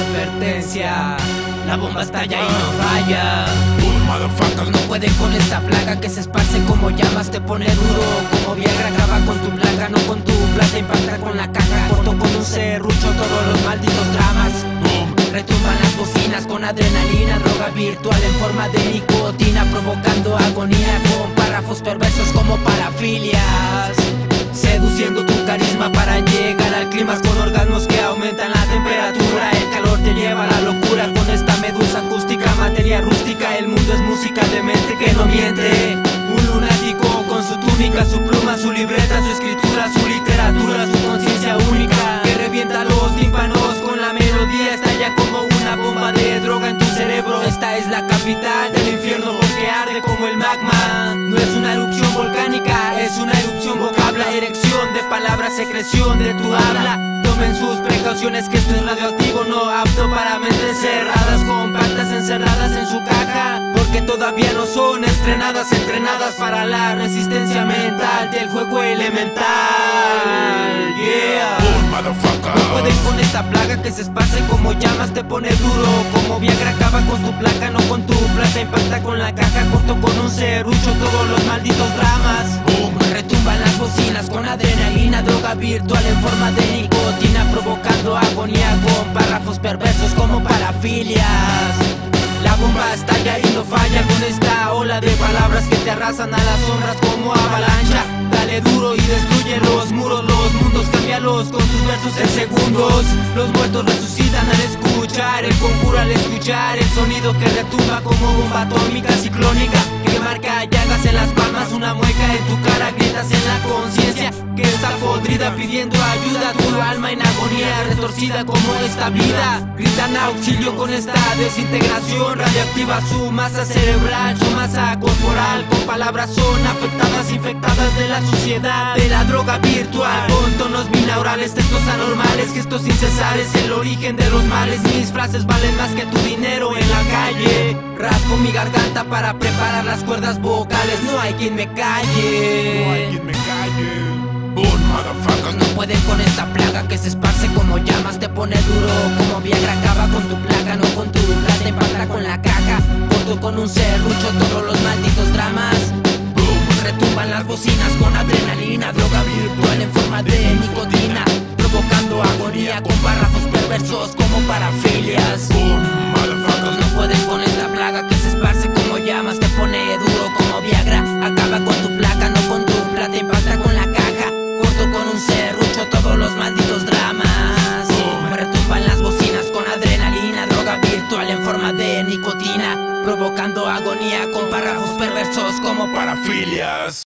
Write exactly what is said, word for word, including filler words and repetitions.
advertencia. La bomba estalla y no falla. Boom, motherfucker. No pueden con esta plaga que se esparce como llamas, te pone duro como Viagra, acaba con tu placa, no con tu plata, impacta con la caja, corto con un serrucho todos los malditos dramas. Boom. Retumban las bocinas con adrenalina, droga virtual en forma de nicotina, provocando agonía con párrafos perversos como parafilias. Seduciendo tu carisma para llegar al clímax con orgasmos que aumentan la temperatura. El calor te lleva a la locura con esta medusa acústica, materia rústica. El mundo es música de mente que no miente. Un lunático con su túnica, su pluma, su libreta, su escritura, su literatura, su conciencia única que revienta los tímpanos con la melodía. Estalla como una bomba de droga en tu cerebro. Esta es la capital del infierno porque arde como el magma. No es una erupción volcánica, es una erupción vocabla. Erección de palabras, secreción de tu habla. Tomen sus precauciones que esto es radioactivo, no apto para mentes cerradas, compactas encerradas en su caja, porque todavía no son estrenadas, entrenadas para la resistencia mental del juego elemental. Yeah. Boom, motherfucker. No pueden con esta plaga que se esparce como llamas, te pone duro como Viagra, acaba con tu placa, no con tu plata, impacta con la caja, corto con un serrucho todos los malditos dramas. Boom. Retumban las bocinas con adrenalina, droga virtual en forma de nicotina, provocando agonía con párrafos perversos como parafilias. La bomba estalla y no falla con esta ola de palabras que te arrasan a las sombras como avalancha. Dale duro y destruye los muros, los mundos, cámbialos con tus versos en segundos. Los muertos resucitan al escuchar el conjuro, al escuchar el sonido que retumba como bomba atómica ciclónica, que marca llagas en las palmas, una mueca en tu cara, gritas en la conciencia que está podrida pidiendo ayuda, tu alma en agonía, retorcida como esta vida. Gritan auxilio con esta desintegración radioactiva, su masa cerebral, su masa corporal, con palabras son afectadas, infectadas de la suciedad, de la droga virtual, con tonos binaurales, textos anormales, gestos incesares, el origen de los males. Mis frases valen más que tu dinero en la calle. Raspo mi garganta para preparar las cuerdas vocales, no hay quien me calle. No hay quien me calle. Boom, motherfucker. No pueden con esta plaga que se esparce como llamas, te pone duro como Viagra, acaba con tu placa, no con tu plata, impacta con la caja, corto con un serrucho todos los malditos dramas. Boom. Retumban las bocinas con adrenalina, droga virtual en forma de nicotina, provocando agonía con párrafos perversos como parafilias. Boom, motherfucker. No pueden con esta plaga que se esparce como llamas, te pone duro como Viagra, acaba con tu placa, no con tu plata, impacta con la caja, corto con un serrucho todos los malditos dramas. Boom. Retumban las bocinas con adrenalina, droga virtual en forma de nicotina, provocando agonía con párrafos perversos como Parafilias.